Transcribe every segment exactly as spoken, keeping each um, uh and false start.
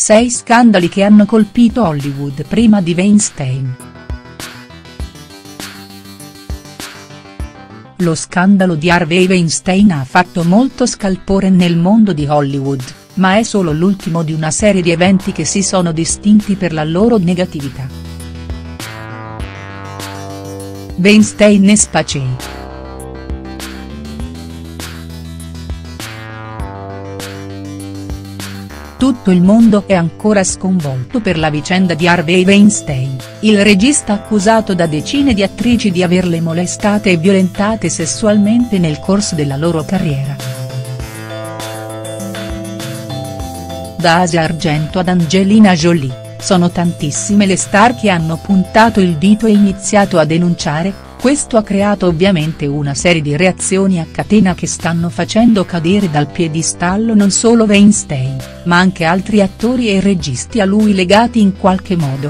Sei scandali che hanno colpito Hollywood prima di Weinstein. Lo scandalo di Harvey Weinstein ha fatto molto scalpore nel mondo di Hollywood, ma è solo l'ultimo di una serie di eventi che si sono distinti per la loro negatività. Weinstein e Spacey. Tutto il mondo è ancora sconvolto per la vicenda di Harvey Weinstein, il regista accusato da decine di attrici di averle molestate e violentate sessualmente nel corso della loro carriera. Da Asia Argento ad Angelina Jolie, sono tantissime le star che hanno puntato il dito e iniziato a denunciare. Questo ha creato ovviamente una serie di reazioni a catena che stanno facendo cadere dal piedistallo non solo Weinstein, ma anche altri attori e registi a lui legati in qualche modo.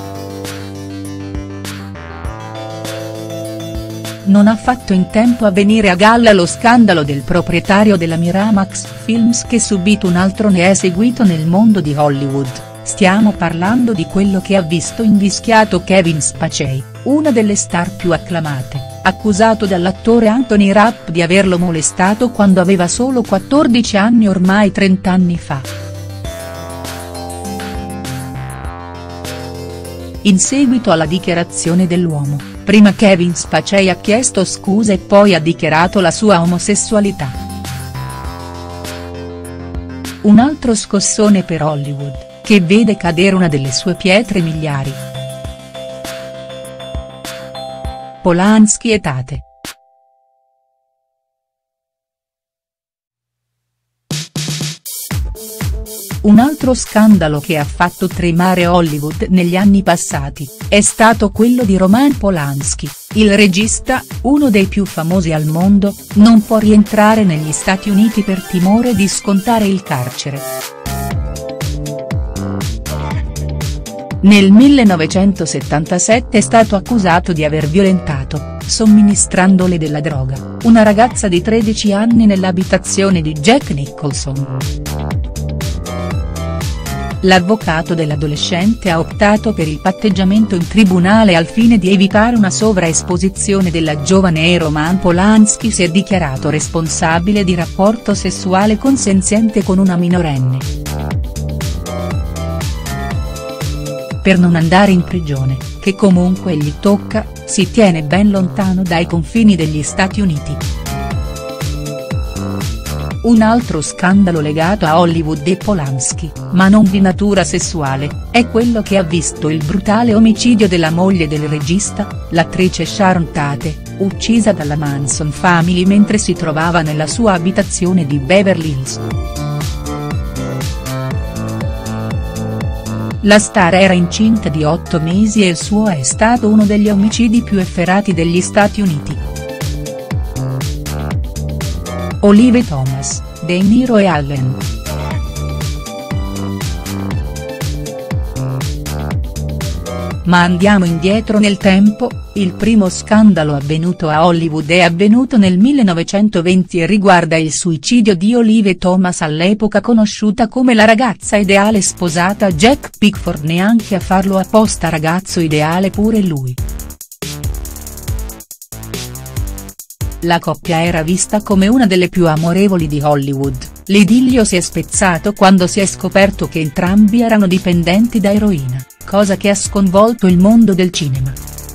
Non ha fatto in tempo a venire a galla lo scandalo del proprietario della Miramax Films che subito un altro ne è seguito nel mondo di Hollywood. Stiamo parlando di quello che ha visto invischiato Kevin Spacey, una delle star più acclamate, accusato dall'attore Anthony Rapp di averlo molestato quando aveva solo quattordici anni ormai trenta anni fa. In seguito alla dichiarazione dell'uomo, prima Kevin Spacey ha chiesto scusa e poi ha dichiarato la sua omosessualità. Un altro scossone per Hollywood, che vede cadere una delle sue pietre miliari. Polanski e Tate. Un altro scandalo che ha fatto tremare Hollywood negli anni passati, è stato quello di Roman Polanski, il regista, uno dei più famosi al mondo, non può rientrare negli Stati Uniti per timore di scontare il carcere. Nel millenovecentosettantasette è stato accusato di aver violentato, somministrandole della droga, una ragazza di tredici anni nell'abitazione di Jack Nicholson. L'avvocato dell'adolescente ha optato per il patteggiamento in tribunale al fine di evitare una sovraesposizione della giovane e Roman Polanski si è dichiarato responsabile di rapporto sessuale consenziente con una minorenne. Per non andare in prigione, che comunque gli tocca, si tiene ben lontano dai confini degli Stati Uniti. Un altro scandalo legato a Hollywood e Polanski, ma non di natura sessuale, è quello che ha visto il brutale omicidio della moglie del regista, l'attrice Sharon Tate, uccisa dalla Manson Family mentre si trovava nella sua abitazione di Beverly Hills. La star era incinta di otto mesi e il suo è stato uno degli omicidi più efferati degli Stati Uniti. Olive Thomas, De Niro e Allen. Ma andiamo indietro nel tempo, il primo scandalo avvenuto a Hollywood è avvenuto nel millenovecentoventi e riguarda il suicidio di Olive Thomas, all'epoca conosciuta come la ragazza ideale sposata a Jack Pickford, neanche a farlo apposta ragazzo ideale pure lui. La coppia era vista come una delle più amorevoli di Hollywood, l'idillio si è spezzato quando si è scoperto che entrambi erano dipendenti da eroina, cosa che ha sconvolto il mondo del cinema.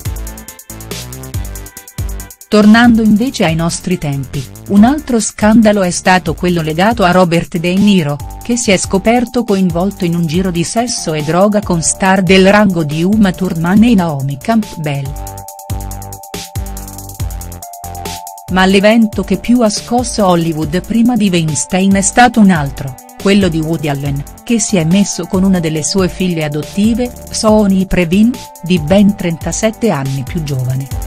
Tornando invece ai nostri tempi, un altro scandalo è stato quello legato a Robert De Niro, che si è scoperto coinvolto in un giro di sesso e droga con star del rango di Uma Thurman e Naomi Campbell. Ma l'evento che più ha scosso Hollywood prima di Weinstein è stato un altro, quello di Woody Allen, che si è messo con una delle sue figlie adottive, Sonny Previn, di ben trentasette anni più giovane.